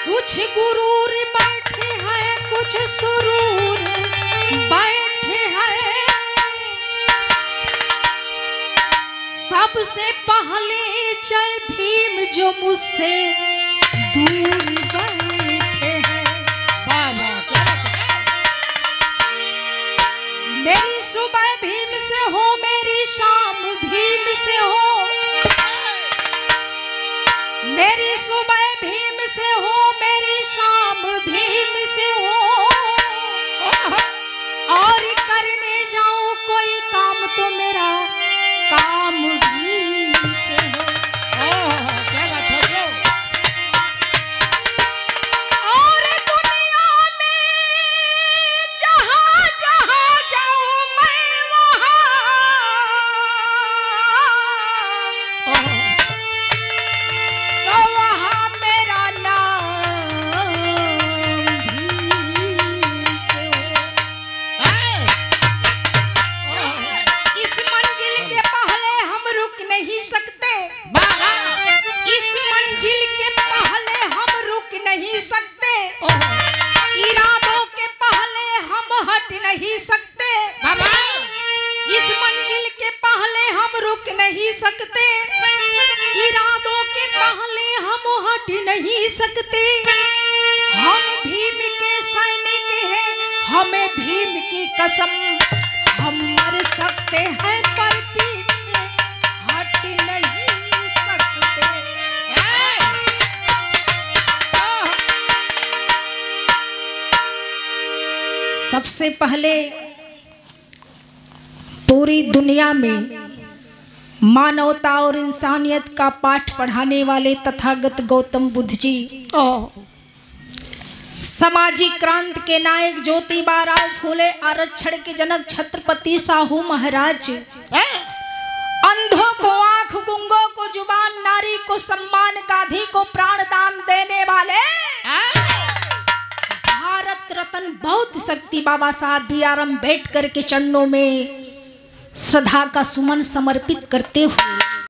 कुछ गुरूर बैठे हैं, कुछ सुरूर बैठे हैं। सबसे पहले जय भीम जो मुझसे दूर बैठे हैं। मेरी सुबह भीम से हो, मेरी शाम भीम से हो। मेरी सुबह भीम से हो, मेरी शाम भीम से हो। और करने जाऊं कोई काम तो मेरा काम भीम से हो। क्या बात है। और दुनिया में जहां जहां जाऊं मैं वहां नहीं सकते बाबा। इस मंजिल के पहले हम रुक नहीं सकते, इरादों के पहले हम हट नहीं सकते। हम भीम के सैनिक हैं, हमें भीम की कसम। हम मर सकते हैं पर पीछे हट नहीं सकते। सबसे पहले पूरी दुनिया में मानवता और इंसानियत का पाठ पढ़ाने वाले तथागत गौतम बुद्ध जी, सामाजिक क्रांति के नायक ज्योतिबा राव फूले, आरक्षण के जनक छत्रपति साहू महाराज, अंधों को आंख, गुंगों को जुबान, नारी को सम्मान, गांधी को प्राण दान देने वाले भारत रत्न बौद्ध शक्ति बाबा साहब बी आर अम्बेडकर के चरणों में श्रद्धा का सुमन समर्पित करते हुए